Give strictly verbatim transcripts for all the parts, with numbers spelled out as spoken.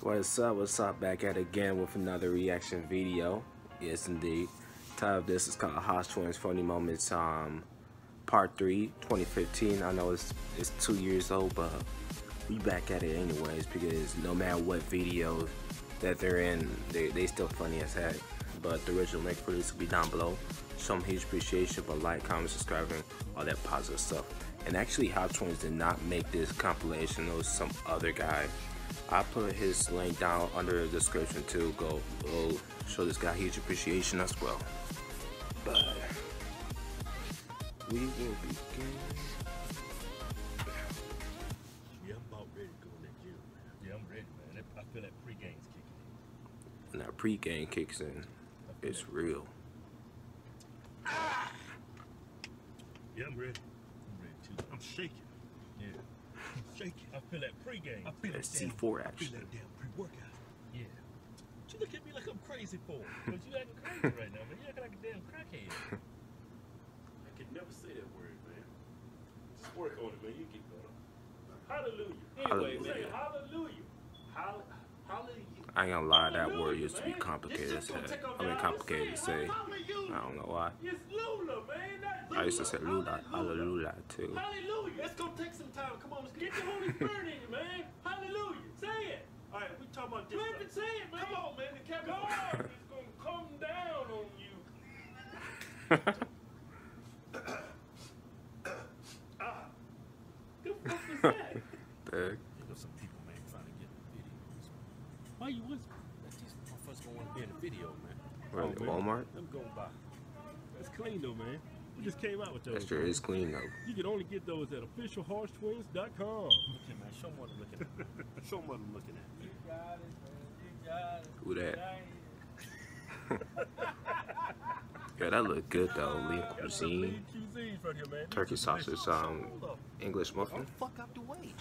What's up, what's up, back at it again with another reaction video. Yes indeed. Title of this is called Hodge Twins Funny Moments um Part three, twenty fifteen. I know it's it's two years old, but we back at it anyways because no matter what video that they're in, they, they still funny as heck. But the original link for this will be down below. Show them huge appreciation, but like, comment, subscribing, all that positive stuff. And actually, Hodge Twins did not make this compilation. It was some other guy. I put his link down under the description too. Go, go show this guy huge appreciation as well. But we will begin. Yeah, I'm about ready to go in that gym, man. Yeah, I'm ready, man. I feel that pre-game's kicking in. When that pre-game kicks in, it's real. Ah! Yeah, I'm ready. I'm ready too. I'm shaking. Yeah. I'm shaking. I feel that pre-game. I feel that C four damn, action. I feel that damn pre-workout. Yeah. But you look at me like I'm crazy for? Because you acting crazy right now, man. You acting like a damn crackhead. I could never say that word, man. Just work on it, man. You keep going. Hallelujah. Anyway, Hallelujah. say hallelujah. Hall- hallelujah. I ain't gonna lie, that word used to be complicated as heck. I mean, complicated to say. I don't know why. It's Lula, man. Not I used to say Lula. Lula, Hallelujah too. Hallelujah. It's gonna take some time. Come on, let's get the Holy Spirit in you, man. Hallelujah. Say it. All right, we talking about this. Go ahead and say it, man. Come on, man. The God is gonna come down on you. ah. Good fuck is that? Dang. You know, some people, man, trying to get in the videos. Why you whispering? That's just motherfuckers gonna want to be in the video, man. We're at Walmart. I'm going by. That's clean though, man. We just came out with those. That sure is clean though. You can only get those at official hodge twins dot com. Look at man, show them what I'm looking at. Show them what I'm looking at. You got it, man. You got it. Who that? Yeah, that look good though. Lean cuisine, turkey sausage, um, English muffin. Fuck out the way.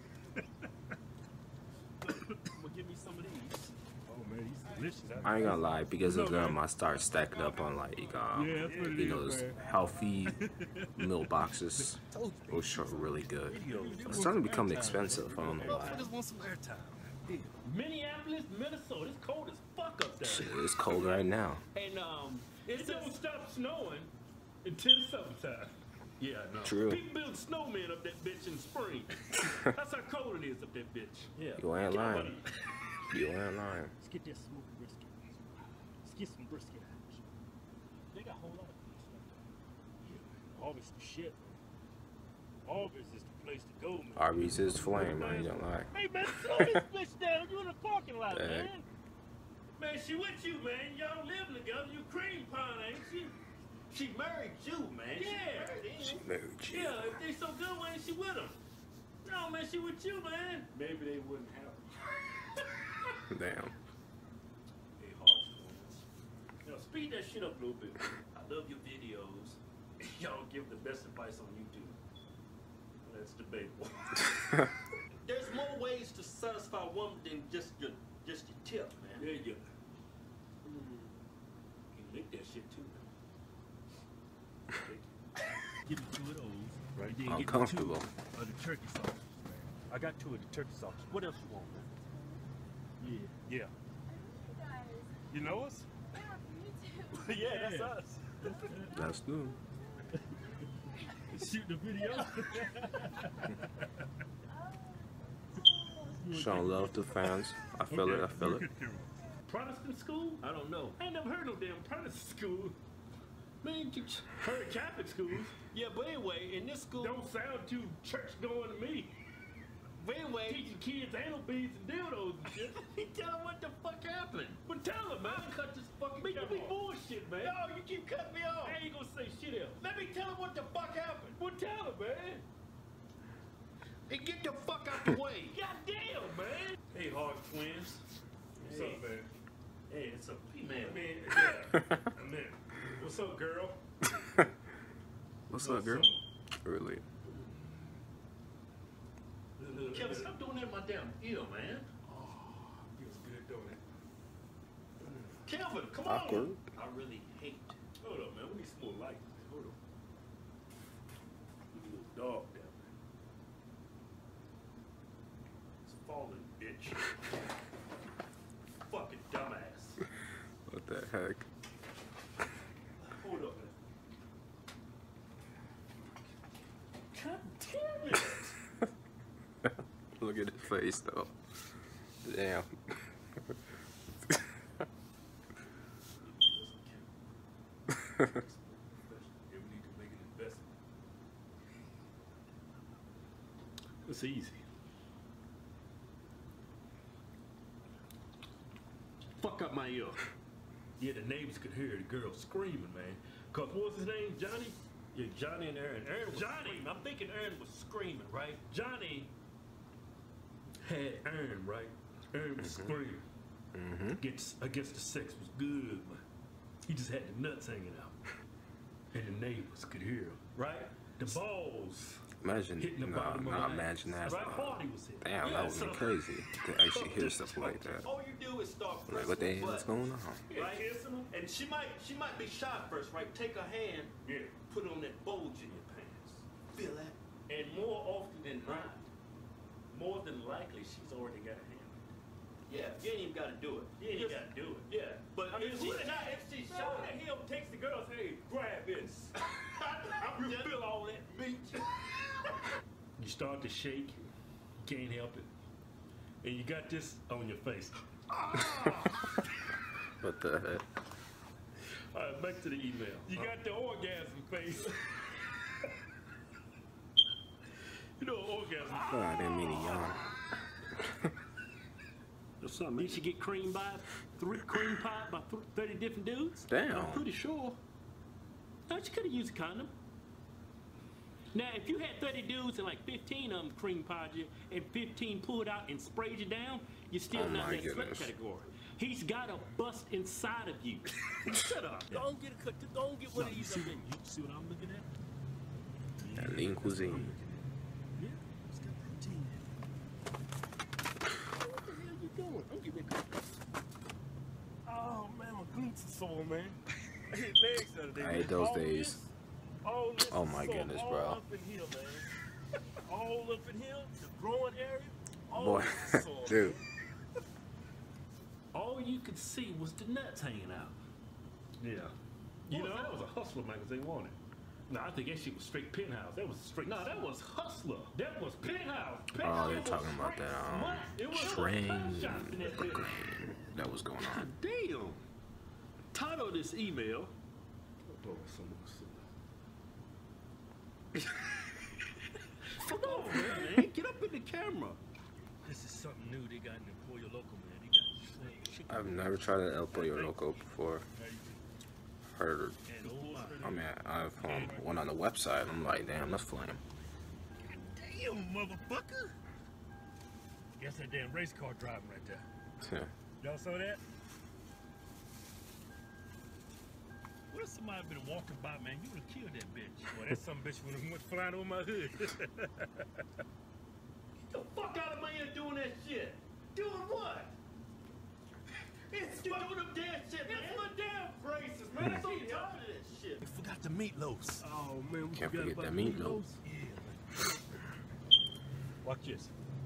Give me some of these. Oh man, these delicious. I ain't gonna lie, because of them, I start stacking up on like, um, Yeah, that's what it you is, know, those man. healthy meal boxes. Those are really good. It's starting to become expensive. I don't know why. Just want some airtime. Minneapolis, Minnesota, it's cold as fuck up there. Shit, it's cold right now. And um, it don't stop snowing until the summertime. Yeah, no. True. People build snowmen up that bitch in spring. That's how cold it is up that bitch. Yeah. You ain't lying. You ain't lying. Let's get that smoked brisket. Let's get some brisket action. They got a whole lot of things like that. Yeah. Arby's the shit. Arby's is the place to go, man. Arby's is flame, I ain't gonna lie. Hey, man, slow this bitch down. You in the parking lot, Dang. man. Man, she with you, man. Y'all living together. You cream pie, ain't she? She married you, man. Yeah. She married you. Yeah, if they so good, why ain't she with him? No, man, she with you, man. Maybe they wouldn't have her. Damn. Hey, Hodge Twins. You know, speed that shit up a little bit. I love your videos. Y'all give the best advice on YouTube. That's debatable. There's more ways to satisfy a woman than just your just your tip, man. There you go. Mm. You can lick that shit too, man. Give me two of those. Right there. Uncomfortable. Two of the turkey sauce. I got two of the turkey sauce. What else you want, man? Yeah. Yeah. You know us? Yeah, yeah, that's us. That's good. Shoot the video. Showing love to fans. I feel Okay. it, I feel it. Protestant school? I don't know. I ain't never heard no damn Protestant school. Man, you heard Catholic schools. Yeah, but anyway, in this school... Don't sound too church-going to me. But anyway... Teaching kids anal beads and dildos and shit. Tell them what the fuck happened. Well, tell them, man. Cut this fucking... Man, you be bullshit, man. No, you keep cutting me off. I ain't gonna say shit else. Let me tell them what the fuck happened. Well, tell them, man. And get the fuck out the way. God damn, man. Hey, Hodge Twins. What's hey. up, man? Hey, it's a P-man. Man, yeah. Man. What's up, girl? What's up, girl? Really? Kevin, stop doing that in my damn ear, man. Oh, feels good, don't it? Kevin, come on. Awkward. I really hate. Hold up, man. We need some more light. Hold up. Little dog down there. It's falling, bitch. heck? Hold up. God damn it! Look at his face though. Damn. It's easy. Fuck up my ear. Yeah, the neighbors could hear the girl screaming, man. Cause what was his name? Johnny? Yeah, Johnny and Aaron. Aaron was Johnny. Screaming. I'm thinking Aaron was screaming, right? Johnny had Aaron, right? Aaron was mm-hmm. screaming. Mm-hmm. Against, against the sex was good, man. He just had the nuts hanging out. And the neighbors could hear him, right? The balls. Imagine, hitting the no, bottom no, of imagine that. Right, Uh, was damn, yeah, that would so, be crazy to actually hear stuff like that. All you do is start Like, what the hell is going on? Right? And she might she might be shy first, right? Take her hand, yeah. put on that bulge in your pants. Feel that? And more often than not, more than likely, she's already got a hand. Yeah, you ain't even got to do it. You ain't even got to do it. Yeah, but I mean, if she's what? not, if she's shy, Someone that him takes the girls, hey, grab this. I'm You just feel all that? beat. You start to shake, you can't help it. And you got this on your face. What the heck? All right, back to the email. You got the orgasm face. You know orgasm. Oh, I didn't mean to yawn. That's something. You should get creamed by three cream pie by th thirty different dudes. Damn. I'm pretty sure. No, you could have used a condom. Now, if you had thirty dudes and like fifteen of them cream pied you and fifteen pulled out and sprayed you down, you're still Oh not my in that slut goodness. category. He's got a bust inside of you. Shut up. Don't get a cut. Don't get one of these. You see what I'm looking at? That lean cuisine. Yeah, it's got protein in it. What the hell you doing? Don't give me a cut. Oh man, my glutes are sore, man. I hit legs the other day. I hate those All days. this, all this Oh is my sore, goodness, all bro. up in here, man. All up in here, the growing area. All Boy, this is sore, dude. man. All you could see was the nuts hanging out. Yeah. You know, that was a Hustler magazine, wasn't it? No, I think that shit was straight Penthouse. That was straight. No, that was Hustler. That was Penthouse. Penthouse Oh, they're was talking about straight that um, smut. It was train a shop in that building. cocaine that was going on. Damn. Title of this email. Oh, someone Come on, man. Get up in the camera. This is something new they got in the Pollo Loco, man. They got chicken. I've never tried an El Pollo Loco before. Heard, I mean, I've um, went on the website. I'm like, damn, that's flame. Damn, motherfucker. That's that damn race car driving right there. Y'all saw that? What if somebody been walking by, man? You would have killed that bitch. Well, that's some bitch when it went flying over my hood. Get the fuck out of my ear doing that shit. Doing what? It's you doing them damn shit, man. It's my damn braces, man. I'm so tired of that shit. We forgot the meatloafs. Oh, man. We Can't forgot forget about the meatloaf. Yeah, man. Watch this.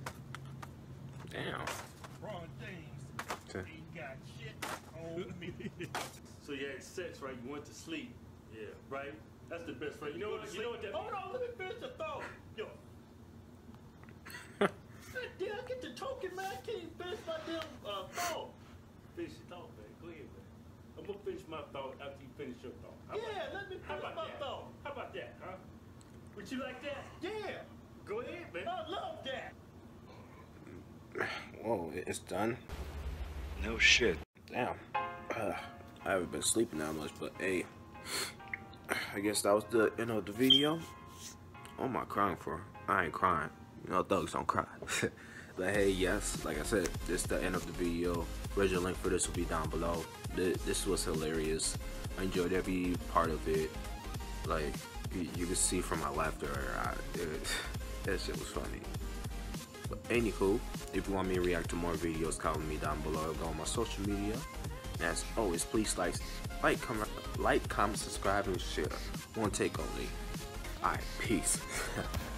Damn. Wrong things. Ain't got shit on me. So you had sex, right? You went to sleep. Yeah, right? That's the best friend. You know what? You know what that Hold on, let me finish the thought. Yo. God damn, I get to talking, man. I can't even finish my damn uh, thought. Finish your thought, man. Go ahead, man. I'm gonna finish my thought after you finish your thought. How yeah, let me finish my that? thought. How about that, huh? Would you like that? Yeah. Go ahead, man. I love that. Whoa, it's done. No shit. Damn. Uh, I haven't been sleeping that much, but hey, I guess that was the end of the video. What am I crying for? I ain't crying. You know, thugs don't cry. But hey, yes, like I said, this is the end of the video. Original link for this will be down below. This was hilarious. I enjoyed every part of it. Like, you, you can see from my laughter, I, it, that shit was funny. But anywho, if you want me to react to more videos, comment me down below. Go on my social media. And as always, please like, like, comment, like, comment, subscribe, and share. One take only. Alright, peace.